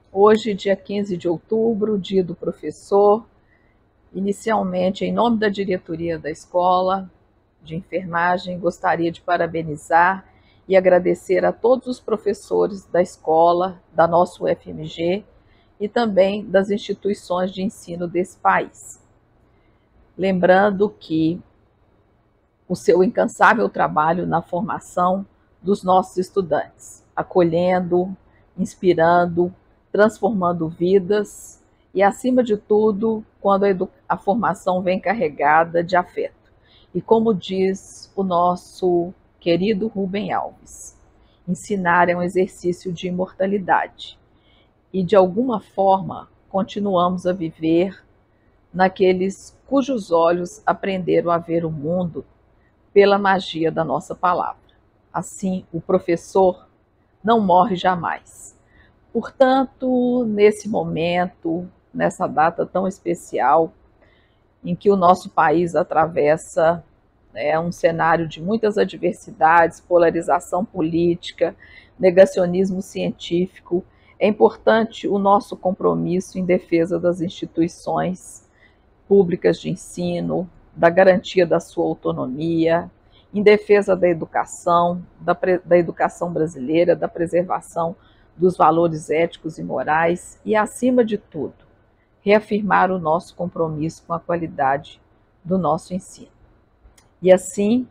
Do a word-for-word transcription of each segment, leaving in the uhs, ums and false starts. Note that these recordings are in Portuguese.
Hoje, dia quinze de outubro, dia do professor. Inicialmente, em nome da diretoria da escola de enfermagem, gostaria de parabenizar e agradecer a todos os professores da escola, da nossa U F M G e também das instituições de ensino desse país. Lembrando que o seu incansável trabalho na formação dos nossos estudantes, acolhendo, inspirando, transformando vidas e, acima de tudo, quando a, a formação vem carregada de afeto. E como diz o nosso querido Rubem Alves, ensinar é um exercício de imortalidade. E, de alguma forma, continuamos a viver naqueles cujos olhos aprenderam a ver o mundo pela magia da nossa palavra. Assim, o professor não morre jamais. Portanto, nesse momento, nessa data tão especial, em que o nosso país atravessa é, um cenário de muitas adversidades, polarização política, negacionismo científico, é importante o nosso compromisso em defesa das instituições públicas de ensino, da garantia da sua autonomia, em defesa da educação, da, da educação brasileira, da preservação dos valores éticos e morais e, acima de tudo, reafirmar o nosso compromisso com a qualidade do nosso ensino. E assim,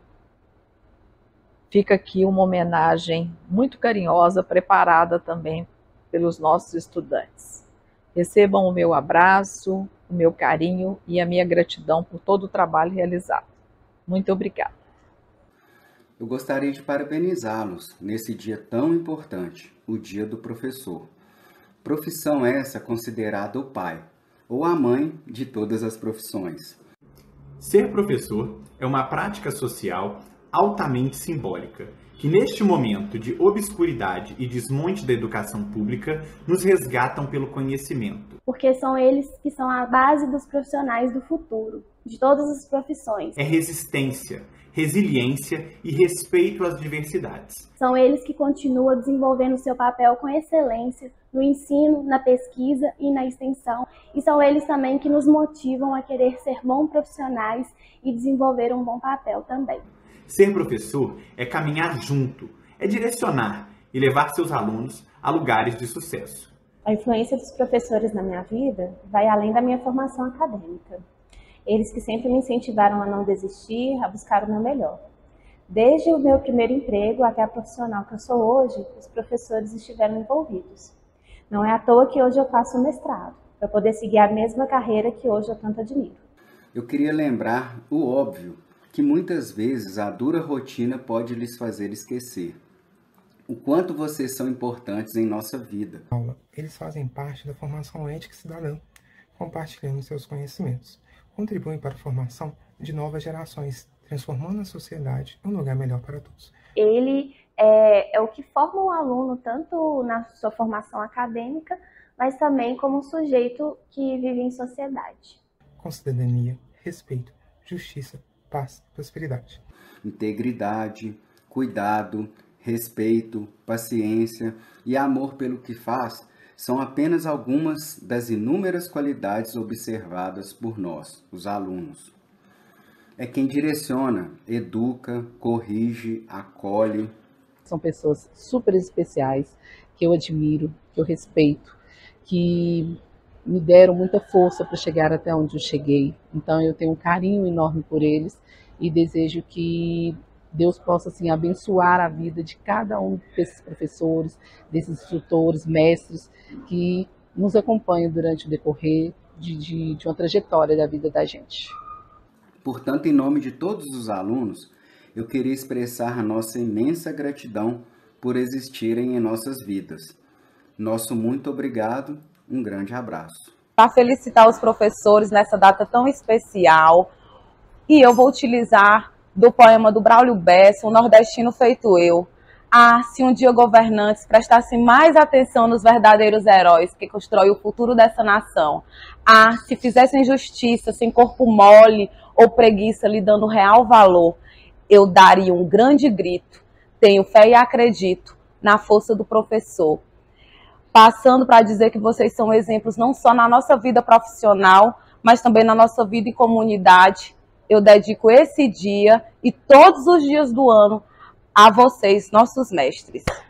fica aqui uma homenagem muito carinhosa, preparada também pelos nossos estudantes. Recebam o meu abraço, o meu carinho e a minha gratidão por todo o trabalho realizado. Muito obrigada. Eu gostaria de parabenizá-los nesse dia tão importante, o Dia do Professor. Profissão essa considerada o pai ou a mãe de todas as profissões. Ser professor é uma prática social altamente simbólica, que neste momento de obscuridade e desmonte da educação pública nos resgatam pelo conhecimento. Porque são eles que são a base dos profissionais do futuro, de todas as profissões. É resistência, resiliência e respeito às diversidades. São eles que continuam desenvolvendo seu papel com excelência no ensino, na pesquisa e na extensão. E são eles também que nos motivam a querer ser bons profissionais e desenvolver um bom papel também. Ser professor é caminhar junto, é direcionar e levar seus alunos a lugares de sucesso. A influência dos professores na minha vida vai além da minha formação acadêmica. Eles que sempre me incentivaram a não desistir, a buscar o meu melhor. Desde o meu primeiro emprego até a profissional que eu sou hoje, os professores estiveram envolvidos. Não é à toa que hoje eu faço o mestrado, para poder seguir a mesma carreira que hoje eu tanto admiro. Eu queria lembrar o óbvio, que muitas vezes a dura rotina pode lhes fazer esquecer o quanto vocês são importantes em nossa vida. Eles fazem parte da formação ética cidadã, compartilhando seus conhecimentos, contribuem para a formação de novas gerações, transformando a sociedade em um lugar melhor para todos. Ele é, é o que forma o aluno tanto na sua formação acadêmica, mas também como um sujeito que vive em sociedade. Com cidadania, respeito, justiça, paz e prosperidade. Integridade, cuidado, respeito, paciência e amor pelo que faz são apenas algumas das inúmeras qualidades observadas por nós, os alunos. É quem direciona, educa, corrige, acolhe. São pessoas super especiais, que eu admiro, que eu respeito, que me deram muita força para chegar até onde eu cheguei. Então eu tenho um carinho enorme por eles e desejo que Deus possa assim, abençoar a vida de cada um desses professores, desses instrutores, mestres, que nos acompanham durante o decorrer de, de, de uma trajetória da vida da gente. Portanto, em nome de todos os alunos, eu queria expressar a nossa imensa gratidão por existirem em nossas vidas. Nosso muito obrigado, um grande abraço. Para felicitar os professores nessa data tão especial, e eu vou utilizar do poema do Braulio Bessa, O Nordestino Feito Eu. Ah, se um dia governantes prestassem mais atenção nos verdadeiros heróis que constroem o futuro dessa nação. Ah, se fizessem justiça sem corpo mole ou preguiça lhe dando real valor, eu daria um grande grito. Tenho fé e acredito na força do professor. passando para dizer que vocês são exemplos não só na nossa vida profissional, mas também na nossa vida em comunidade. Eu dedico esse dia e todos os dias do ano a vocês, nossos mestres.